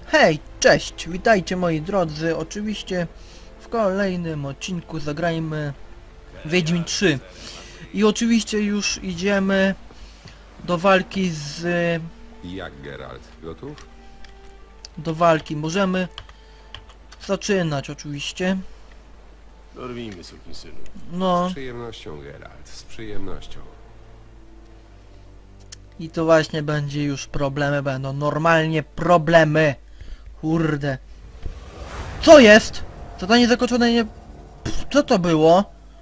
Hej, cześć, witajcie moi drodzy, oczywiście w kolejnym odcinku zagrajmy Wiedźmin 3 i oczywiście już idziemy do walki Jak Geralt? Gotów? do walki, możemy zaczynać oczywiście, Dorwijmy, sukinsynu. no Z przyjemnością, Geralt, z przyjemnością. i to właśnie będzie już problemy, będą normalnie problemy, kurde, co jest? Zadanie zakończone nie... Pff, co to było?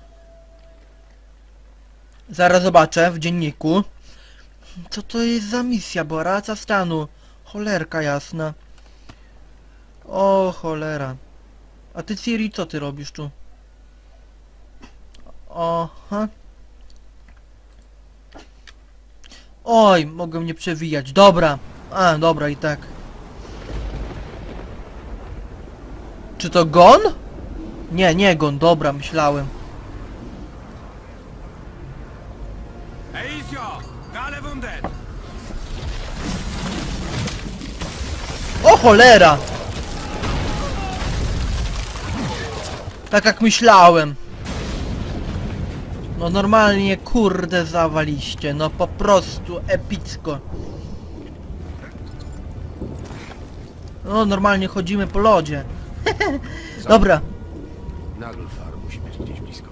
Zaraz zobaczę w dzienniku. Co to jest za misja, bo racja stanu. Cholerka jasna. O cholera. A ty Ciri, co ty robisz tu? Oha. Oj, mogę mnie przewijać. Dobra. A, dobra i tak. Czy to Gon? Nie, nie Gon, dobra, myślałem. Eisio! Gale wundet! O cholera! Tak jak myślałem. No normalnie kurde zawaliście, no po prostu epicko. No normalnie chodzimy po lodzie. Dobra. Naglfar musi być gdzieś blisko.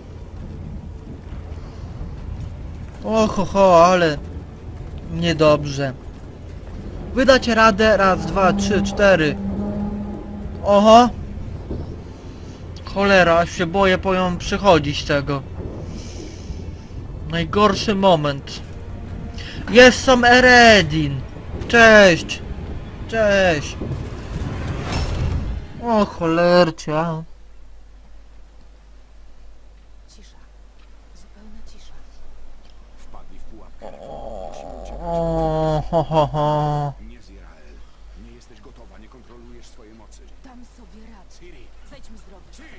Oho, ale niedobrze. Wydać radę, raz, dwa, trzy, cztery. Oho. Cholera, aż się boję po nią przychodzić tego. Najgorszy moment. Jest sam Eredin. Cześć. Cześć. O cholercia. Cisza. Zupełna cisza. Wpadli w pułapkę. O ho ho ho. Nie, Zirael. Nie jesteś gotowa, nie kontrolujesz swojej mocy. Dam sobie radę. Ciri! Zejdźmy z drogi. Ciri!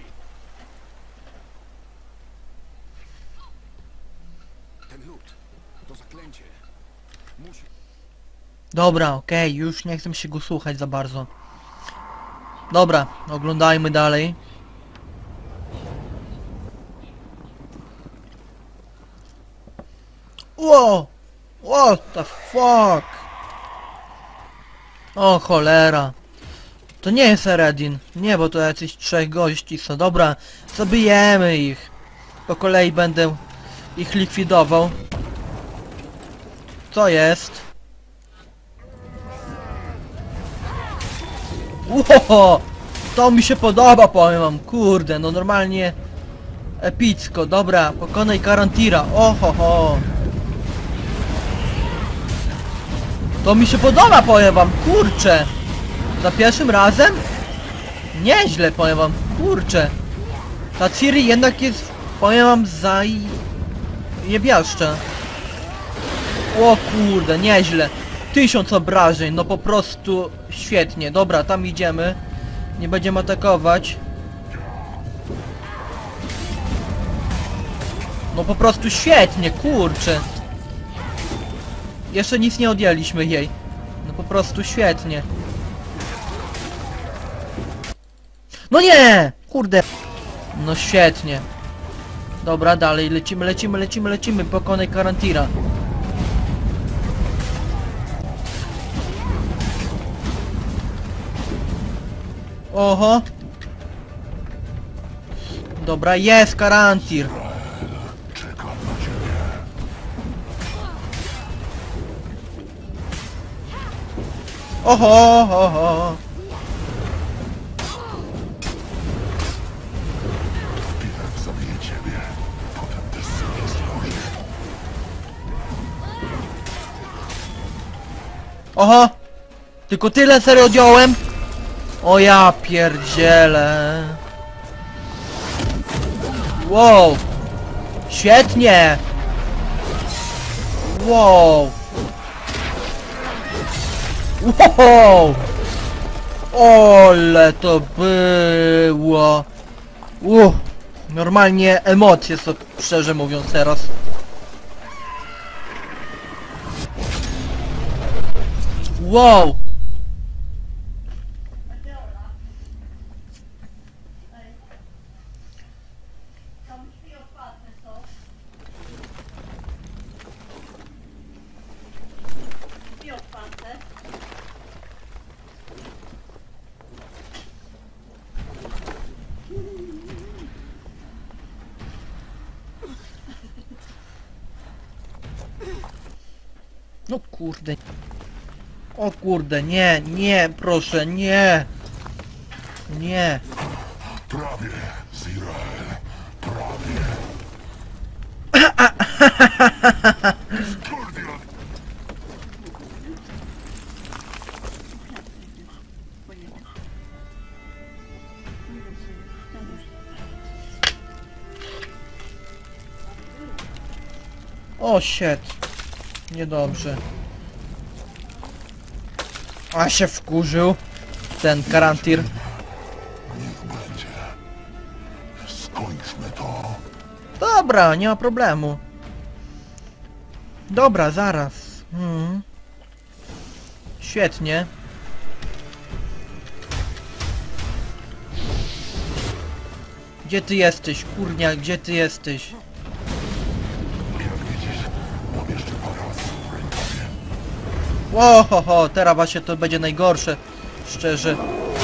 Ten lód. To zaklęcie. Musi... Dobra, okej, już nie chcę się go słuchać za bardzo. Dobra, oglądajmy dalej. Wow! What the fuck? O cholera. To nie jest Eredin. Nie, bo to jacyś trzech gości są. Dobra, zabijemy ich. Po kolei będę ich likwidował. Co jest? Ło! To mi się podoba, powiem wam, kurde, no normalnie epicko, dobra, pokonaj Karantira, oho ho. To mi się podoba, powiem wam, kurcze. Za pierwszym razem? Nieźle, powiem wam, kurcze. Ta Ciri jednak jest, powiem wam, jebiaszcza. O kurde, nieźle. 1000 obrażeń, no po prostu świetnie. Dobra, tam idziemy. Nie będziemy atakować. No po prostu świetnie, kurczę. Jeszcze nic nie odjęliśmy jej. No po prostu świetnie. No nie! Kurde. No świetnie. Dobra, dalej lecimy. Pokonaj Karantira. Oho. Dobra, jest Karantir. Oho, oho. Oho. Tylko tyle serio odjąłem. O ja pierdzielę. Wow. Świetnie. Wow. Wow. Ole to było. Normalnie emocje są, szczerze mówiąc teraz. Wow! No kurde. O kurde, nie, nie, proszę, nie. Nie. Prawie, Zirael. Prawie. Skordion! O shit. Niedobrze. A się wkurzył. Ten Karantir. Niech będzie. Skończmy to. Dobra, nie ma problemu. Dobra, zaraz. Świetnie. Gdzie ty jesteś, kurnia, gdzie ty jesteś? Jak widzisz, mam jeszcze parę asów w rękawie. Łohoho, teraz właśnie to będzie najgorsze. Szczerze.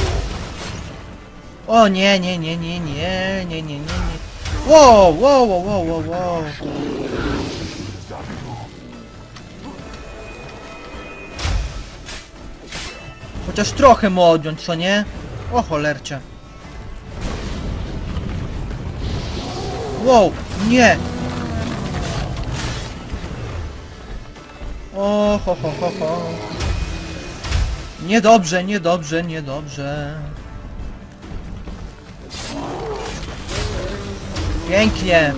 O nie, nie, nie, nie, nie, nie, nie, nie, nie. Wow, wow, wow, wow, wow, wow. Zabił. Chociaż trochę mu odjąć, co nie? O cholercia. Wow, nie. O ho ho ho ho. Niedobrze, niedobrze, niedobrze. Pięknie.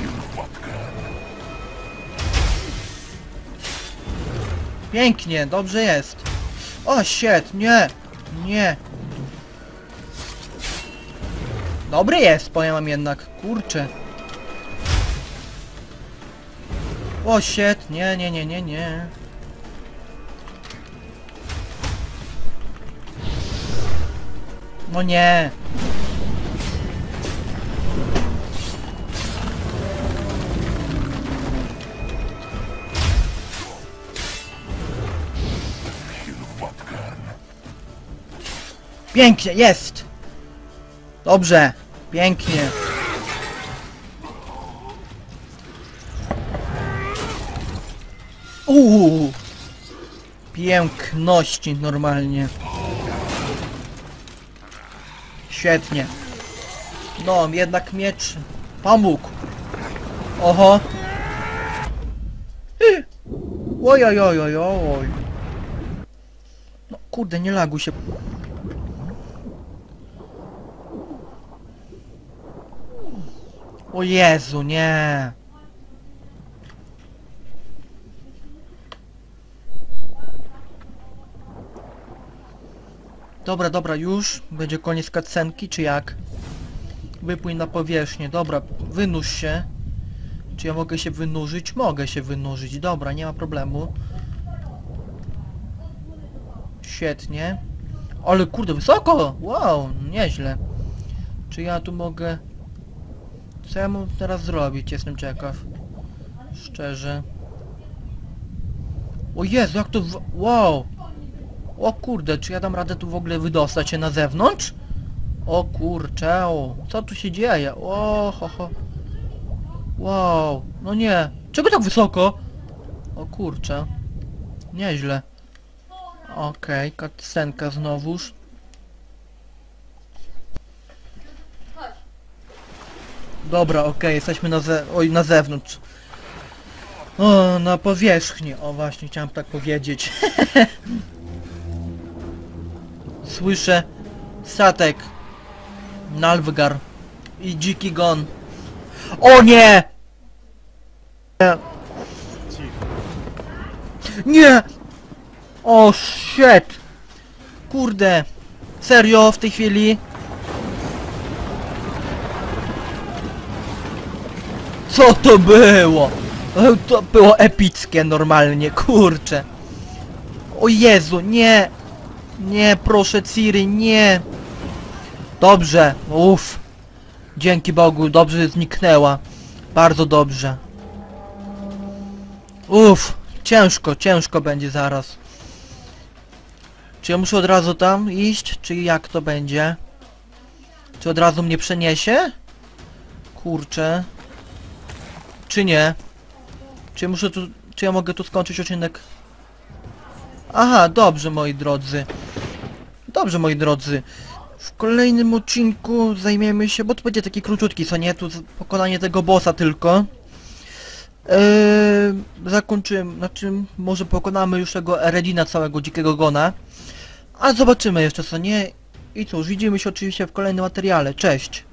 Pięknie, dobrze jest. O shit, nie. Nie. Dobry jest, powiem wam jednak. Kurczę. O shit, nie, nie, nie, nie, nie. No nie. Pięknie, jest! Dobrze, pięknie. Piękności normalnie. Świetnie. No, jednak miecz pomógł. Oho. Oj, oj, oj, oj, oj. No kurde, nie laguj się. O Jezu, nie. Dobra, dobra, już. Będzie koniec cutscenki, czy jak? Wypłyń na powierzchnię. Dobra, wynurz się. Czy ja mogę się wynurzyć? Mogę się wynurzyć. Dobra, nie ma problemu. Świetnie. Ale kurde, wysoko! Wow, nieźle. Czy ja tu mogę... Co ja mam teraz zrobić? Jestem ciekaw. Szczerze. O Jezu, jak to... Wow! O kurde, czy ja dam radę tu w ogóle wydostać się na zewnątrz? O kurczę, o, co tu się dzieje? O, ho, ho. Wow, no nie. Czego tak wysoko? O kurczę. Nieźle. Okej, cutscenka znowuż. Dobra, okej, jesteśmy na zewnątrz. O, na powierzchni. O, właśnie, chciałem tak powiedzieć. Słyszę statek Nalfgaard i dziki gon. O nie! Nie! O shit! Kurde! Serio w tej chwili? Co to było? To było epickie normalnie, kurczę. O Jezu, nie! Nie, proszę Ciri, nie! Dobrze, uff. Dzięki Bogu, dobrze zniknęła. Bardzo dobrze. Uff, ciężko, ciężko będzie zaraz. Czy ja muszę od razu tam iść, czy jak to będzie? Czy od razu mnie przeniesie? Kurczę. Czy nie? Czy ja muszę tu... Czy ja mogę tu skończyć odcinek Aha, dobrze moi drodzy. Dobrze moi drodzy. W kolejnym odcinku zajmiemy się, bo to będzie taki króciutki, co nie? Tu pokonanie tego bossa tylko. Zakończymy, znaczy może pokonamy już tego Eredina, całego dzikiego gona. A zobaczymy jeszcze, co nie? I cóż, widzimy się oczywiście w kolejnym materiale. Cześć!